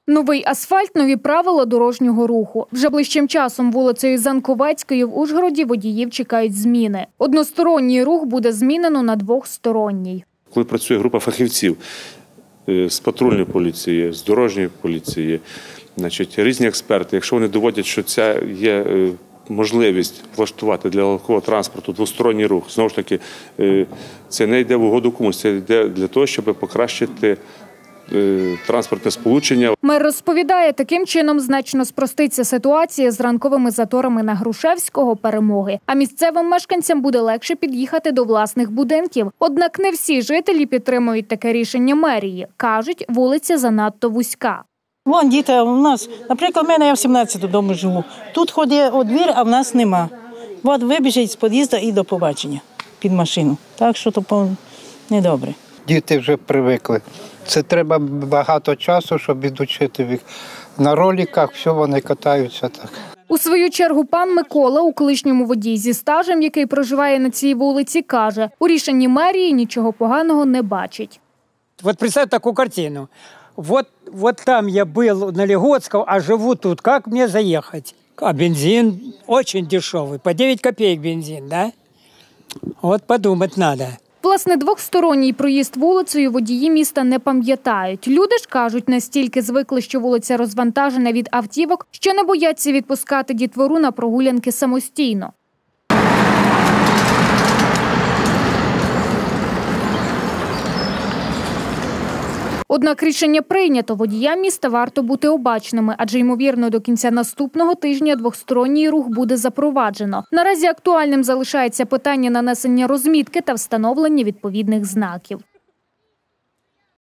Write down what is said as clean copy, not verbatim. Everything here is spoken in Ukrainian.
Новий асфальт – нові правила дорожнього руху. Вже ближчим часом вулицею Занковецької в Ужгороді водіїв чекають зміни. Односторонній рух буде змінено на двохсторонній. Коли працює група фахівців з патрульної поліції, з дорожньої поліції, різні експерти, якщо вони доводять, що це є можливість влаштувати для легкового транспорту двосторонній рух, знову ж таки, це не йде в угоду комусь, це йде для того, щоб покращити транспортне сполучення. Мер розповідає, таким чином значно спроститься ситуація з ранковими заторами на Грушевського, Перемоги. А місцевим мешканцям буде легше під'їхати до власних будинків. Однак не всі жителі підтримують таке рішення мерії. Кажуть, вулиця занадто вузька. Вон діти у нас, наприклад, в мене я в 17-му дому живу. Тут ходить у двір, а в нас нема. От вибіжить з під'їзду і до побачення під машину. Так що то недобре. Діти вже привикли. Це треба багато часу, щоб відучити їх. На роликах все вони катаються так. У свою чергу пан Микола, у колишньому водій зі стажем, який проживає на цій вулиці, каже, у рішенні мерії нічого поганого не бачить. Вот представь такую картину. Вот там я был на Леготском, а живу тут. Как мне заехать? А бензин очень дешевый, по 9 копеек бензин, да? Вот подумать надо. Власне, двохсторонній проїзд вулицею водії міста не пам'ятають. Люди ж кажуть, настільки звикли, що вулиця розвантажена від автівок, що не бояться відпускати дітвору на прогулянки самостійно. Однак рішення прийнято. Водіям міста варто бути обачними, адже, ймовірно, до кінця наступного тижня двохсторонній рух буде запроваджено. Наразі актуальним залишається питання нанесення розмітки та встановлення відповідних знаків.